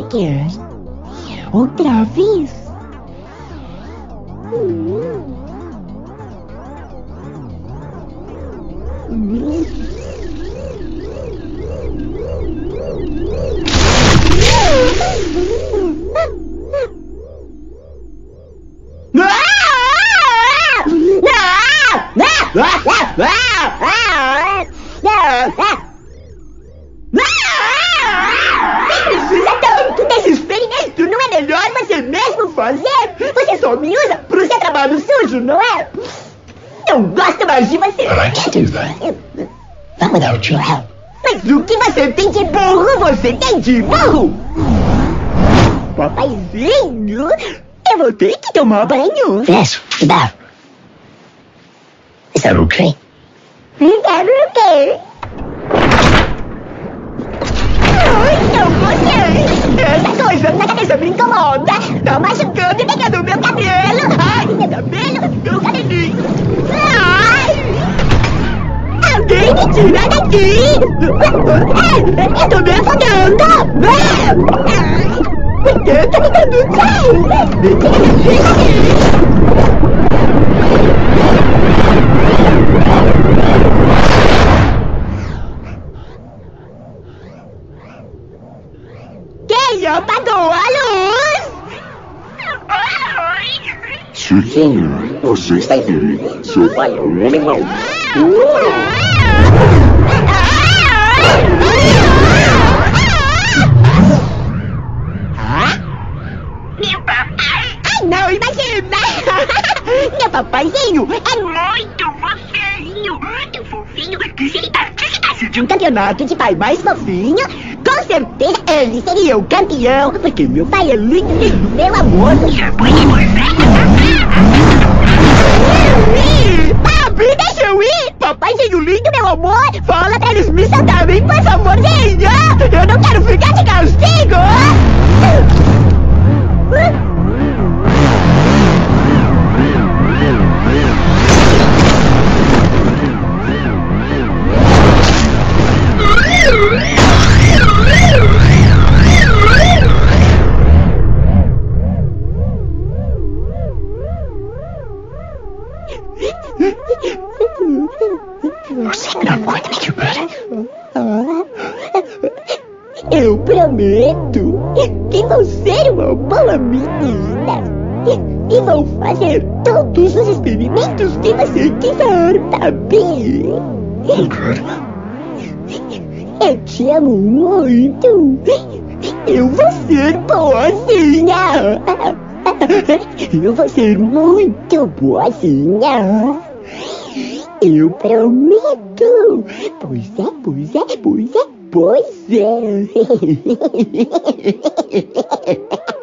quer? Outra vez? Precisa tanto desse experimento, não é melhor você mesmo fazer? Você só me usa pro seu trabalho sujo, não é? Não gosto mais de você. But I can't do that. Not without your help. Mas o que você tem de burro, você tem de burro? Papaizinho, eu vou ter que tomar banho. Yes, the bathroom. Is that okay? Quero o quê? Ai, não gostei. Essa coisa na cabeça me incomoda. Tá machucando e pegando meu cabelo. Ai, meu cabelo, meu cabelinho. Ai! Alguém me tira daqui! Eu tô me afogando! Por que eu tô me dando tchau? Me tira daqui! Quem apagou a luz? Chiquinho, você está em perigo. Seu pai é um homem mau. Meu papai! Ai, não, imagina! Meu papaizinho é muito fofinho, muito fofinho. Que se ele participasse de um campeonato de pai mais fofinho, com certeza ele seria o campeão. Porque meu pai é lindo, lindo, meu amor. Papi, deixa eu ir! Papaizinho lindo, meu amor! Fala pra eles me soltarem, por favorzinho! Eu não quero ficar de castigo! Você não pode me quebrar. Eu prometo que vou ser uma boa menina e vou fazer todos os experimentos que você quiser, papi. Eu te amo muito. Eu vou ser boazinha. Eu vou ser muito boazinha. Eu prometo. Pois é, pois é, pois é, pois é.